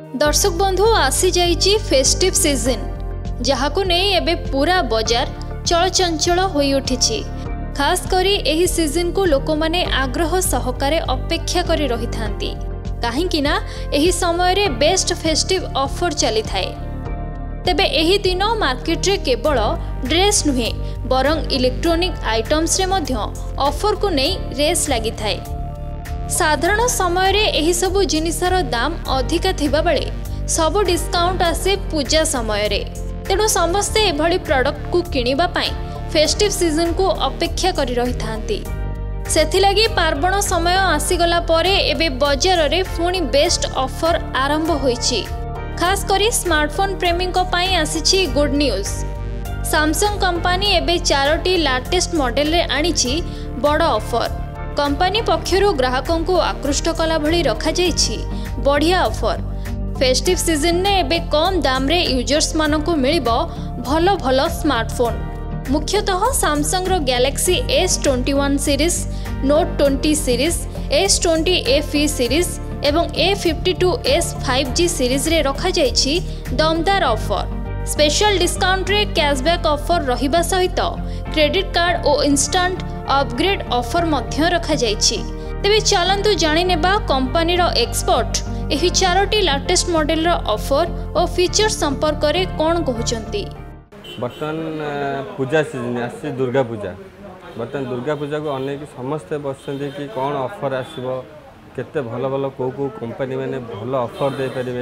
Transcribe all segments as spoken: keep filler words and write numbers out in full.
दर्शक बंधु आसी जाइछि फेस्टिव सीजन जहाँ को नहीं एबे पूरा बाजार चलचंचल होई उठिछि। खास करी एही सीजन को लोक माने आग्रह सहकारे अपेक्षा करी रही थांती काहेकि ना एही समय रे बेस्ट फेस्टिव ऑफर चली थाए। तेबे एही दिन मार्केट रे केवल ड्रेस नुहे बरं इलेक्ट्रोनिक आइटम्स रे मध्य ऑफर को नहीं रेस लगी थाए। साधारण समय रे एही सबु जिनिसर दाम अधिका थिबा बेले सबु डिस्काउंट आसे पूजा समय रे। तेणु समस्ते एभली प्रोडक्ट को किनिबा पाई फेस्टिव सीजन को अपेक्षा करी रही थांती। सेथिलागी पार्वण समय आसीगला परे एबे बाजार रे पुणी बेस्ट ऑफर आरंभ होईछि। खास करी स्मार्टफोन प्रेमी को पाई आसीछि गुड न्यूज। सैमसंग कंपनी एबे चारोटी लेटेस्ट मॉडल रे आनीछि बड़ ऑफर। कंपनी पक्षरु ग्राहकों को आकृष्ट कला भली रखा जाइछि बढ़िया ऑफर। फेस्टिव सीजन ने एबे कम दाम रे यूजर्स मानन को मिलिबो भलो भलो स्मार्टफोन। मुख्यतः सैमसंग रो Galaxy S twenty one series, note twenty series, S twenty FE फी सीरीज एवं A fifty two S five G series रे रखा जाइछि दमदार ऑफर। स्पेशल डिस्काउंट रे कैशबैक ऑफर रहिबा सहित क्रेडिट कार्ड और इंस्टेंट अपग्रेड ऑफर मध्य रखा जाइछि। तेबे चलंतु जानि नेबा कंपनी रो एक्सपर्ट एही चारोटी लेटेस्ट मॉडल रो ऑफर और फीचर संपर्क रे कोन कहउचंती। बर्तन पूजा सीजन आसी दुर्गा पूजा। बर्तन दुर्गा पूजा को अनेक समस्ते बसंती कि कौन ऑफर आसीबो केते भलो भलो को को कंपनी माने भलो ऑफर दे परिबे।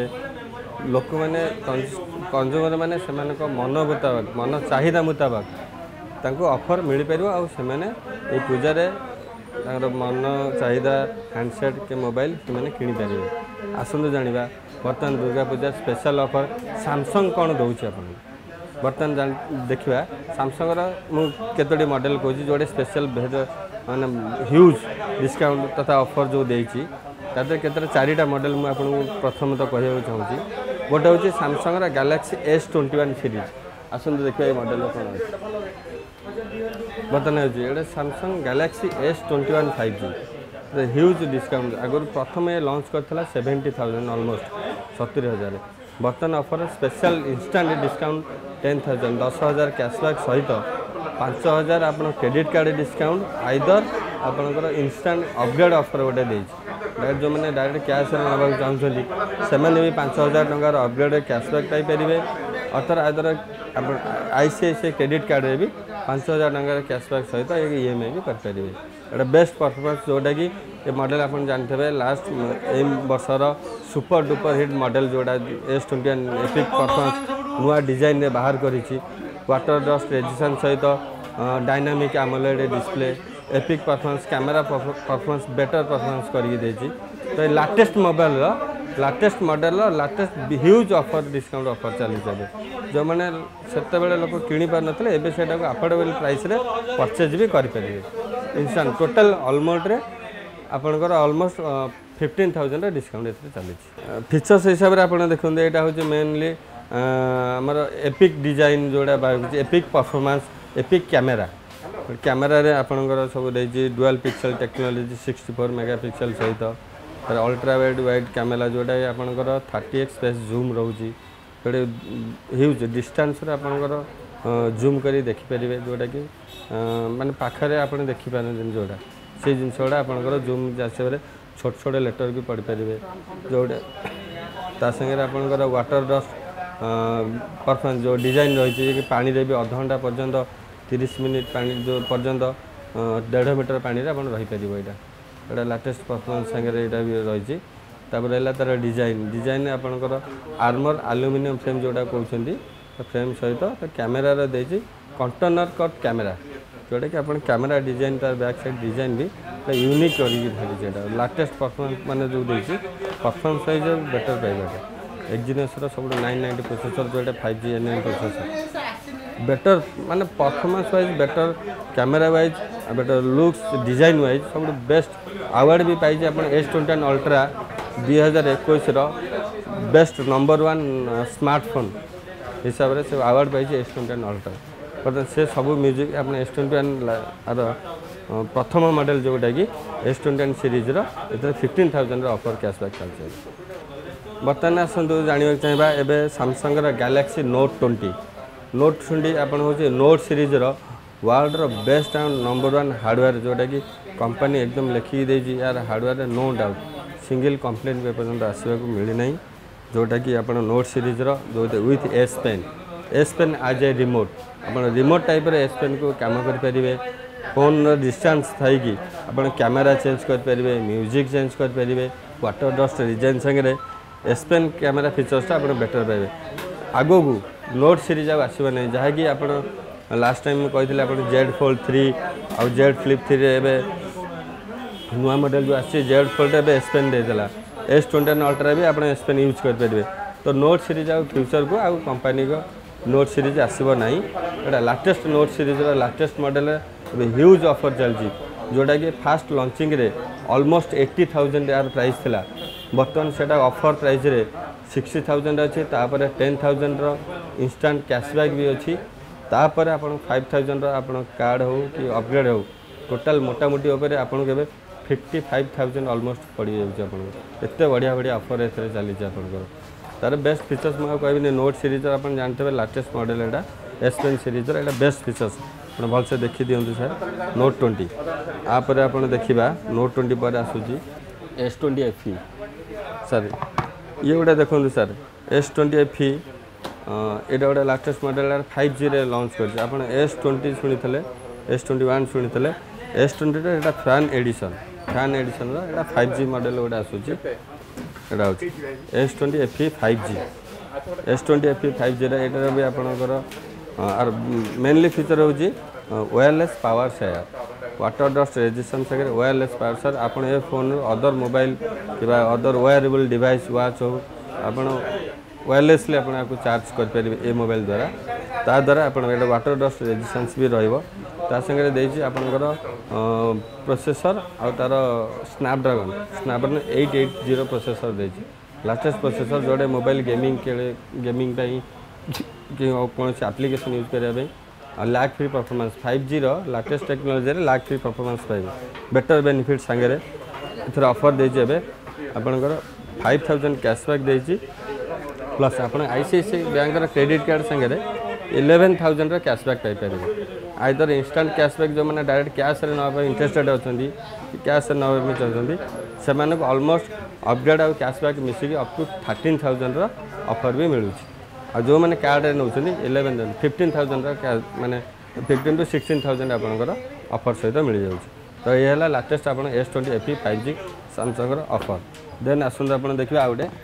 लोक माने कंज्यूमर माने सेमान को मन मुताबिक मन चाहिदा मुताबिक तांको ऑफर मिल परिबो आ सेमाने ए पूजा रे तांकर मन चाहिदा हैंडसेट के मोबाइल सेमाने किनि परिबे। आसंदु जानिबा बर्तन Durga Puja special offer Samsung कोन दउछि आपन। बर्तन देखा सैमसंग मु केतोटी मॉडल कहूँ जोड़े स्पेशल माने ह्यूज डिस्काउंट तथा ऑफर जो देती तादर केतरा चारिटा मॉडल मुझे आपको प्रथम तो कहना चाहूँगी। गोटे हूँ Samsung Galaxy S twenty one series. आसतु देखिए मॉडल कौन अच्छे बर्तन हो Samsung Galaxy S twenty one five G huge discount आगुरी प्रथम ये लॉन्च करता सेवेन्टी थाउजेंड ऑलमोस्ट सत्तरी हजार। बर्तन offer special instant discount ten thousand दस हजार कैशबैक सहित पांच हजार आप क्रेडिट कार्ड डिस्काउंट आइदर आपंकर इंस्टेंट अपग्रेड ऑफर गोटे डायरेक्ट जो मैंने डायरेक्ट कैश ना चाहते से भी पांच हजार टकर अपग्रेड कैशबैक पाइपर अर्थात आइदर आईसीआईसीआई क्रेडिट कार्ड रे भी पांच हजार टकर कैशबैक सहित ई एम आई भी करेंगे। एटा बेस्ट परफॉर्मेंस जोटा कि ये मॉडल आप जानते लास्ट ए वर्षर सुपर डुपर हिट मॉडल जोड़ा S twenty one epic performance नुआ डिजाइन रे बाहर करिछि। वाटर डस्ट रेजिस्टेंस सहित dynamic AMOLED display epic performance camera performance better performance करके देछि। तो latest mobile latest model latest huge offer discount offer चली चले जो मैंने से लोग किणी पार नथिले एबे सेटा को अफोर्डेबल प्राइस रे परचेज भी करि परिबे। इंस्टेंट टोटल ऑलमोस्ट रे आपनकर ऑलमोस्ट फिफ्टीन थाउजेंड डिस्काउंट एथे चली। फीचर्स हिसाब रे आपण देखुंदे एटा होचे मेनली हमर एपिक डिजाइन जोड़ा बाकी epic performance epic camera camera रे आपनकर सब देछि dual pixel technology sixty four megapixel सहित अल्ट्रा वाइड वाइड कैमेरा जोड़ा आपनकर थर्टी एक्स स्पेस जूम रोची जोड़े ह्यूज डिस्टेंस रे आपनकर जूम करी देखि परिबे जोड़ा कि माने पाखरे आपण देखि पारन जोड़ा से जिनस गुड़ा आपनकर जूम हिसाब छोट छोट लेटर भी पढ़ी पारे जोड़े ता संगे आपनकर वाटर डस्ट परफॉर्मेंस जो डिजाइन रही कि पानी रे भी अध घंटा पर्यंत तीस मिनिट पानी जो पर्यंत डेढ़ मीटर पानी रे आपण रही परिबो। एटा एटा लेटेस्ट परफॉर्मेंस संगे एटा भी रही। तापर एला तार डिजाइन डिजाइन आपनकर आर्मर एल्युमिनियम फ्रेम जोड़ा कहउछंती फ्रेम सहित तो कैमेरा रे देछि कंटेनर कट कैमेरा जोटा कि अपन कैमेरा डिजाइन तार बैक साइड डिजाइन भी यूनिक करी धरी लेटेस्ट परफॉर्मेंस माने जो देछि परफॉर्मेंस वाइज बेटर पाइबा। एक्जिनस सब नाइन नाइंटी प्रोसेसर जोटा five G N N processor better माने performance wise better camera wise better looks design wise सब बेस्ट अवार्ड भी पाई अपन एस ट्वेंटी वन अल्ट्रा दुई हजार इक्कीस बेस्ट नंबर वन स्मार्टफोन हिसाब से अवार्ड पाई एस ट्वेंटी वन अल्ट्रा। बर्तमान से सब म्यूजिक अपने एस ट्वेंटी वन आर प्रथम मॉडल जोटा कि एस ट्वेंटी वन सीरीज रो फिफ्टीन थाउजेंड ऑफर कैशबैक चलते। बर्तमान आसतु जानवा चाहिए एवं Samsung Galaxy note twenty note twenty आपन हूँ नोट सीरीज वर्ल्ड रो best and number one hardware जोटा कि कंपनी एकदम लिखिकी देती यार hardware no doubt single complaint भी पर्यटन आसवाक मिलना जोटा कि आप नोट सीरीज जो with S pen S pen आज ए रिमोट आप रिमोट टाइप एस पेन को कम करेंगे फोन डिस्टेंस थी आप कैमेरा चेंज करेंगे म्यूजिक चेंज करेंगे वाटर डस्ट डिजाइन संगे एस पेन कैमेरा फीचर्स आप बेटर पाइबे आगो को नोट सीरीज आसो ना जहाँकि आप लास्ट टाइम कही आप जेड फोल्ड थ्री आउ जेड फ्लिप थ्री एवं नुआ मॉडल जो आसी जेड फोल्ड एवं एस पेन देता एस ट्वेंटी वन अल्ट्रा भी आप एस पेन यूज करेंगे तो नोट सीरीज आ फ्यूचर को आउ कंपनी को नोट सीरीज आसब ना एटा latest note series latest model huge offer चलती जोटा कि फास्ट लॉन्चिंग रे ऑलमोस्ट एट्टी थाउजेंड यार प्राइस थिला बर्तमान से ऑफर प्राइस रे सिक्सटी थाउजेंड अच्छी तापर टेन थाउजेंड इंस्टांट कैशबैक भी अच्छी तापर आपन फाइव थाउजेंड आप कार्ड हो कि अपग्रेड हो टोटाल मोटामोटी उपर आपन के फिफ्टी फाइव थाउजेंड ऑलमोस्ट पड़ जाऊँ एत बढ़िया बढ़िया ऑफर ए चली आपंकर तार बेस्ट फीचर्स मुझे कहबी नोट सीरीज आप जानते लाटेस्ट मॉडल एटा एस पेन सीरीज एटा बेस्ट फीचर्स आप भलसे देखी दिंतु सर नोट ट्वेंटी आपर आप देखा नोट ट्वेंटी पर आसूँ S twenty F E sir ये गोटे देखो sir S twenty F E यहाँ गोटे लाटेस्ट मॉडल फाइव जी रे लॉन्च कर आप एस ट्वेंटी शुणी थे एस ट्वेंटी वन शुणी थे एस ट्वेंटी यहाँ फैन एडिशन फैन एडिशन रा फाइव जी मॉडल गोटे आसूँ यहाँ हूँ S twenty F E five G S twenty F E five G यहाँ भी आपंकर आर मेनली फीचर हूँ wireless power share water dust resistance संगे वायरलेस पावर शेयर आप फोन अदर मोबाइल कि अदर वायरेबल डिवाइस वाच हो आप वायरलेसली आप चार्ज करेंगे ए मोबाइल द्वारा ता द्वारा आप वाटर डस्ट रेजिस्टेंस भी रही देती आपंकर प्रोसेसर आ तार Snapdragon Snapdragon eight eight zero processor देती लाटेस्ट प्रोसेसर जोड़े मोबाइल गेमिंग गेमिंग कि कौन एप्लिकेशन यूज करने lag free performance five G latest technology lag free performance पाइबे बेटर बेनिफिट सांगे इथर ऑफर देछि एबे आपनकर फाइव थाउजेंड कैशबैक देछि प्लस आप आईसीआईसीआई बैंक क्रेडिट कार्ड संगे इलेवेन थाउजेंड कैशबैक पाइपर आइदर इंस्टांट कैशबैक जो मैंने डायरेक्ट कैश रे ना इंटरेस्टेड अच्छा कैश ना चाहते से ऑलमोस्ट अपग्रेड और कैशबैक मिसिक up to thirteen thousand offer भी मिलूँ आ जो मैंने कार्ड नौ इलेवेन फिफ्टीन थाउजेंड माने फिफ्टीन टू सिक्सटीन थाउजेंड आपंकर ऑफर सहित मिल जाऊँ तो ये है लाटेस्ट आप S twenty F E five G Samsung offer देन आसत आप देखिए आ गए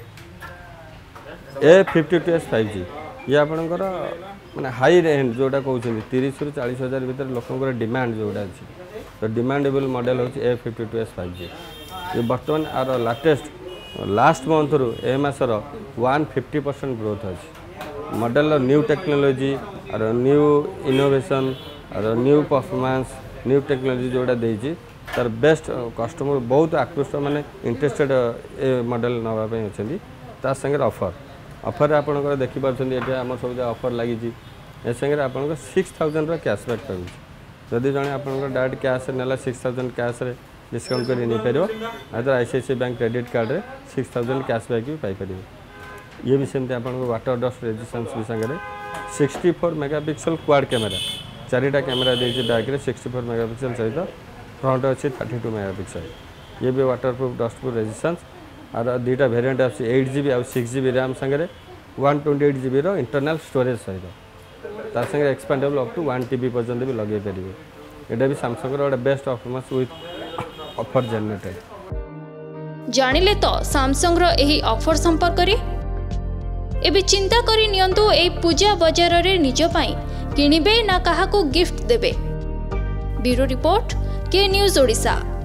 A fifty two S five G ये आपंकर माने हाई रेंज जोटा कहते तीस रु चालीस हजार भर लोक डिमांड जोटा अच्छी तो डिमांडेबल मॉडल हूँ A fifty two S five G ये बर्तमान आर लाटेस्ट लास्ट मंथ रु ए मासर वन फिफ्टी परसेंट ग्रोथ अच्छी मॉडल न्यू टेक्नोलोजी और न्यू इनोवेशन और न्यू परफॉर्मेंस न्यू टेक्नोलोजी जोड़ा देती तार बेस्ट कस्टमर बहुत आकृष्ट माने इंटरेस्टेड ए मॉडल नापी अच्छी ता संगे ऑफर ऑफर आप देखिपुर ये आम सब ऑफर लगी ए संगे आप सिक्स थाउजेंड कैशबैक पाऊँ जदि जड़े आप डायरेक्ट कैश ना सिक्स थाउजेंड कैश डिस्काउंट कर नहीं पार आदर आईसीआईसीआई बैंक क्रेडिट कार्ड रे सिक्स थाउजेंड कैशबैक भी पाइपर ये भी सेमती आप वाटर डस्ट रेजिस्टेंस भी संगे sixty four megapixel quad camera चारिटा कैमेरा देती बैक रे सिक्सटी फोर मेगापिक्सल सहित फ्रंट अच्छी थर्टी टू मेगापिक्सल ये भी water proof dust proof resistance और दुईटा वेरिएंट आसी एट जी बी आ सिक्स जी बी रैम संगे one twenty eight G B internal storage सहित तार संगे expandable up to one TB पर्यंत भी लगे पारे यहाँ भी सैमसंग गोटे best performance with offer generated जानिले तो सैमसंग रो एही ऑफर संपर्क करी एबे चिंता करी नियंतु ए पूजा बाजार रे निज पाई किनिबे ना काहाको गिफ्ट देबे ब्यूरो रिपोर्ट के न्यूज ओडिशा।